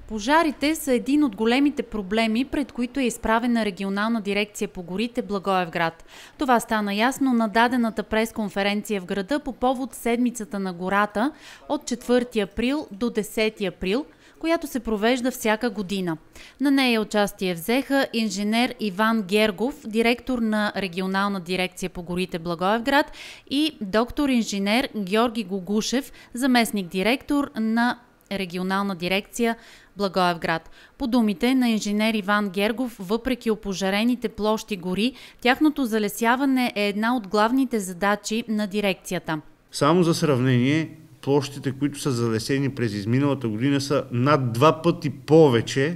Пожарите са един от големите проблеми, пред които е изправена регионална дирекция по горите Благоевград. Това стана ясно на дадената пресконференция в града по повод седмицата на гората от 4 април до 10 април, която се провежда всяка година. На нея участие взеха инженер Иван Гергов, директор на регионална дирекция по горите Благоевград, и доктор инженер Георги Гогушев, заместник-директор на регионална дирекция Благоевград. По думите на инженер Иван Гергов, въпреки опожарените площи гори, тяхното залесяване е една от главните задачи на дирекцията. Само за сравнение, площите, които са залесени през изминалата година, са над 2 пъти повече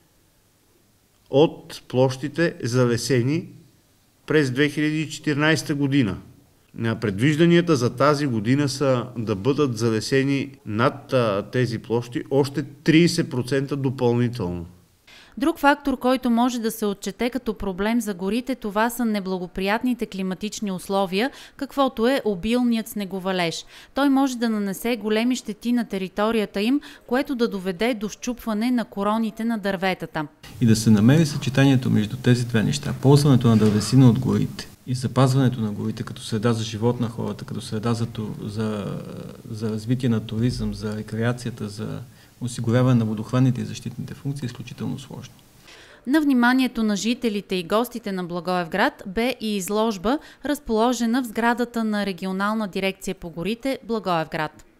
от площите залесени през 2014 година. Предвижданията за тази година са да бъдат залесени над тези площи още 30% допълнително. Друг фактор, който може да се отчете като проблем за горите, това са неблагоприятните климатични условия, каквото е обилният снеговалеж. Той може да нанесе големи щети на територията им, което да доведе до счупване на короните на дърветата. И да се намери съчетанието между тези две неща. Ползването на дървесина от горите и запазването на горите като среда за живот на хората, като среда за развитие на туризъм, за рекреацията, за осигуряване на водохранните и защитните функции е изключително сложно. На вниманието на жителите и гостите на Благоевград бе и изложба, разположена в сградата на регионална дирекция по горите Благоевград.